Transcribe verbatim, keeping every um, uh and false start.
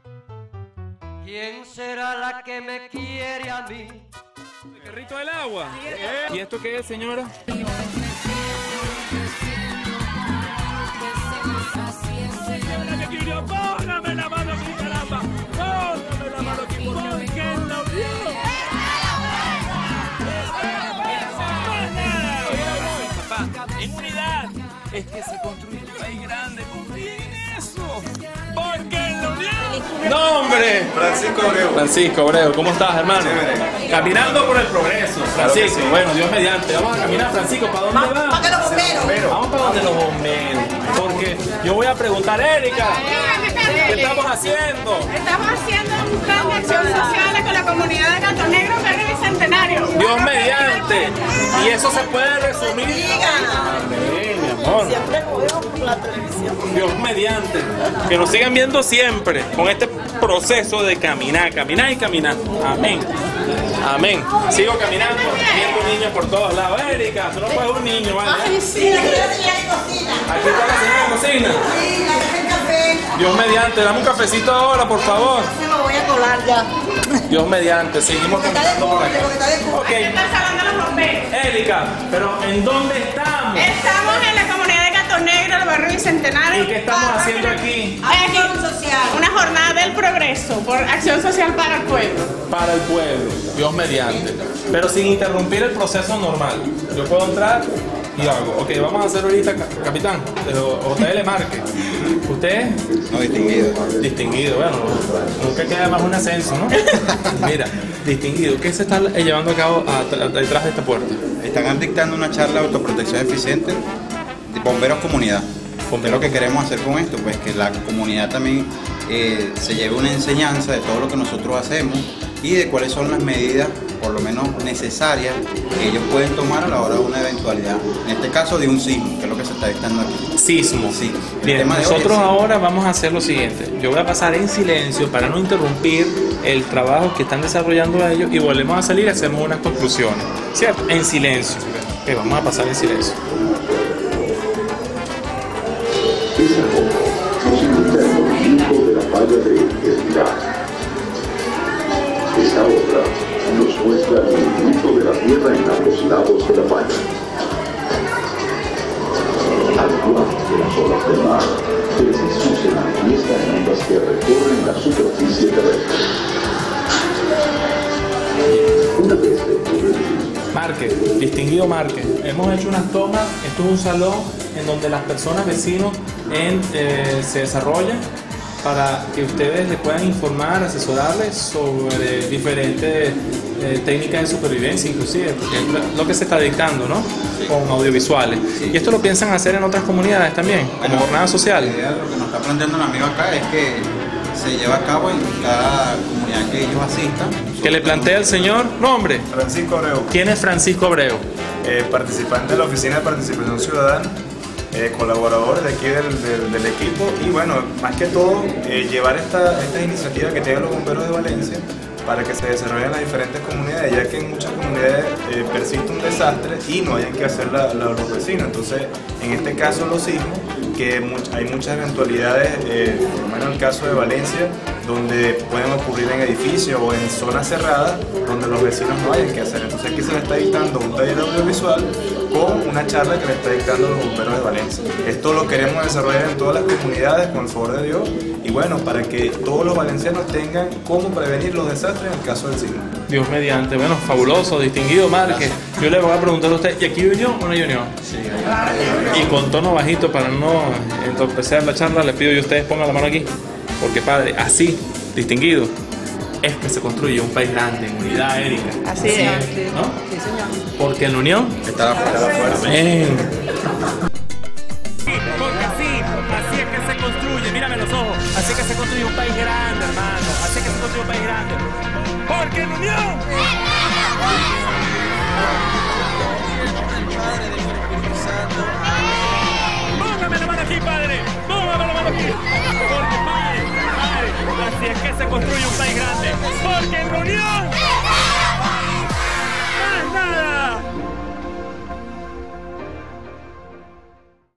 ¿Quién será la que me quiere a mí? El carrito del agua. ¿Y esto qué es, señora? ¡Póngame la mano aquí, caramba! ¡Póngame la mano aquí! ¡Porque la unión! Papá, en unidad es que se construye un país grande. ¡Confíen en eso! ¡Porque la unión! ¡No, hombre! Francisco Abreu. Francisco Abreu, ¿cómo estás, hermano? Chévere. Caminando por el progreso, Francisco. Claro sí. Bueno, Dios mediante. Vamos a caminar, Francisco. ¿Para dónde va? ¿Para qué los bomberos? Vamos para donde los bomberos. Porque yo voy a preguntar, Erika, ¿qué estamos haciendo? Estamos haciendo un plan de acción social con la comunidad de Canto Negro, Berry Bicentenario. Dios mediante. Y eso se puede resumir. Amén, mi amor. Siempre lo veo por la televisión. Dios mediante. Que nos sigan viendo siempre con este proceso de caminar, caminar y caminar. Amén. Amén. Sigo caminando, viendo niños por todos lados. Erika, tú no puedes un niño, ¿vale? Ay, sí, la señora de cocina. Aquí está la señora de cocina. Sí, la que hace el café. Dios mediante, dame un cafecito ahora, por favor. Se lo voy a colar ya. Dios mediante, seguimos Porque está de caminando por cumple, acá. porque está de cumple. Ok, Aquí está el Salón de los Bomberos. Erika, pero ¿en dónde estamos? Estamos en la comunidad de Canto Negro, el Barrio Bicentenario. ¿Y qué estamos haciendo aquí? Hay aquí social. una jornada del progreso por acción social para el pueblo. Para el pueblo, Dios mediante. Pero sin interrumpir el proceso normal. Yo puedo entrar y hago. Ok, vamos a hacer ahorita, ca- capitán. O usted le marque. Usted, No distinguido. distinguido, bueno, nunca queda más un ascenso, ¿no? Mira, distinguido, ¿qué se está llevando a cabo a- a- detrás de esta puerta? Están dictando una charla de autoprotección eficiente de bomberos comunidad. ¿Qué es lo que queremos hacer con esto? Pues que la comunidad también eh, se lleve una enseñanza de todo lo que nosotros hacemos y de cuáles son las medidas, por lo menos necesarias, que ellos pueden tomar a la hora de una eventualidad. En este caso de un sismo, que es lo que se está dictando aquí. Sismo. Sí. El Bien, tema de hoy es nosotros sismo. ahora vamos a hacer lo siguiente. Yo voy a pasar en silencio para no interrumpir el trabajo que están desarrollando ellos y volvemos a salir y hacemos unas conclusiones. ¿Cierto? En silencio. Ok, vamos a pasar en silencio. Esa foto significa el movimiento de la falla de Espiral. Esta otra nos muestra el movimiento de la Tierra en ambos lados de la falla. Al igual que las olas del mar, el sismo se manifiesta en ondas que recorren la superficie terrestre. Una vez dentro del sismo, Marque, distinguido Marque. Hemos hecho unas tomas. Esto es un salón en donde las personas vecinos en, eh, se desarrollan para que ustedes les puedan informar, asesorarles sobre diferentes eh, técnicas de supervivencia, inclusive, porque es lo- lo que se está dictando, ¿no? Con audiovisuales. Y esto lo piensan hacer en otras comunidades también, como Bueno, jornadas La sociales. idea de lo que nos está planteando un amigo acá es que se lleva a cabo en cada comunidad que ellos asistan. Que le plantea el señor nombre. Francisco Abreu, ¿Quién es Francisco Abreu? eh, participante de la Oficina de Participación Ciudadana, eh, colaborador de aquí del, del- del equipo y bueno, más que todo, eh, llevar esta, esta iniciativa que tienen los bomberos de Valencia para que se desarrollen en las diferentes comunidades, ya que en muchas comunidades eh, persiste un desastre y no hayan que hacer la- la- los vecinos. Entonces, en este caso los sismos, que much- hay muchas eventualidades, eh, por lo menos en el caso de Valencia, donde pueden ocurrir en edificios o en zonas cerradas donde los vecinos no hayan que hacer. Entonces aquí se le está dictando un taller audiovisual con una charla que le está dictando los bomberos de Valencia. Esto lo queremos desarrollar en todas las comunidades con el favor de Dios y bueno, para que todos los valencianos tengan cómo prevenir los desastres en el caso del sismo. Dios mediante, bueno, fabuloso, distinguido Márquez. Yo le voy a preguntar a usted, ¿y aquí vive yo o no yo no? Sí. Y con tono bajito para no entorpecer la charla, le pido que ustedes pongan la mano aquí. Porque padre, así, distinguido, es que se construye un país grande, en unidad, Erika. Así es. ¿No? Sí, señor. Porque en la unión, Está afuera. amén. Porque así, así es que se construye, mírame los ojos, así es que se construye un país grande, hermano, así es que se construye un país grande. Porque en la unión. Póngame la mano aquí, padre, póngame la mano aquí. Porque padre, padre, así es que se construye un país grande. Porque en la unión.